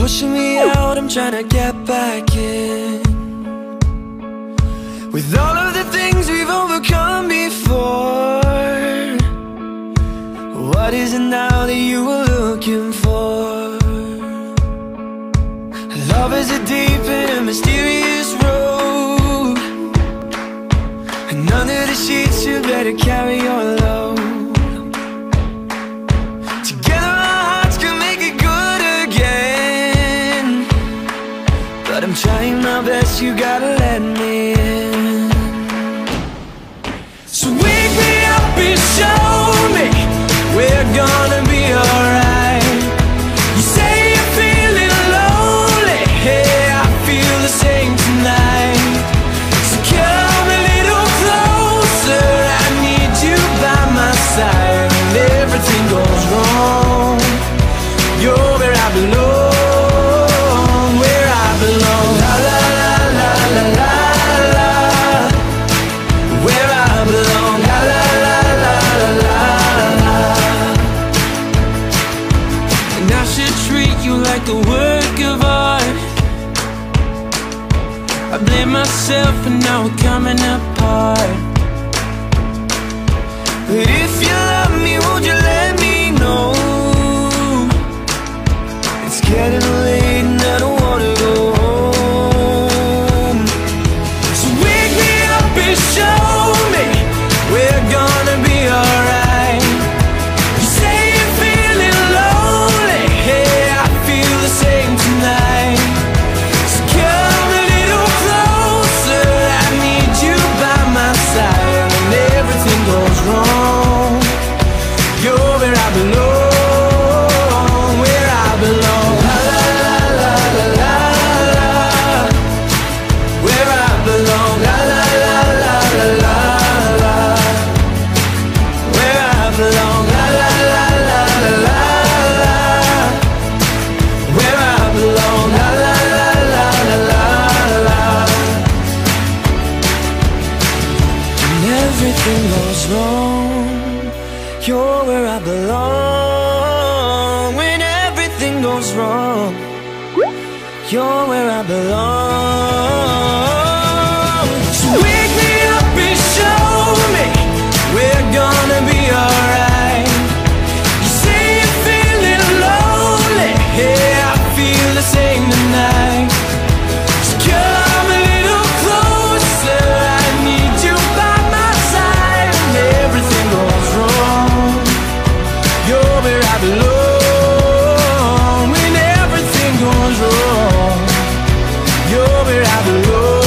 pushing me out, I'm trying to get back in. With all of the things we've overcome before, what is it now that you were looking for? Love is a deep and a mysterious road, and under the sheets you better carry your load. Together our hearts can make it good again, but I'm trying my best, you gotta let me in. So wake me up and show me we're gonna be alright. You say you're feeling lonely, hey, I feel the same tonight. So come a little closer, I need you by my side. When everything goes wrong, you're where I belong, where I belong. La la la la la la la, where I belong. La la la la la la. And I should treat you like a work of art. I blame myself for now we're coming apart. But if you love me, would you let me know? It's getting late and I don't wanna go home. So wake me up and show me we're gonna be alright. You say you're feeling lonely, hey, I feel the same tonight. So come a little closer, I need you by my side. When everything goes wrong, you're where I belong, where I belong. La la la la la la, where I belong. La la la la la la la, where I belong. La la la la la la la, where I belong. La la la la la la la. When everything goes wrong, you're where I belong. When everything goes wrong, you're where I belong. So wake me up and show me we're gonna be alright. You say you're feeling lonely, hey, I feel the same tonight. So come a little closer, I need you by my side. When everything goes wrong, you're where I belong. When everything goes wrong, you're where I belong.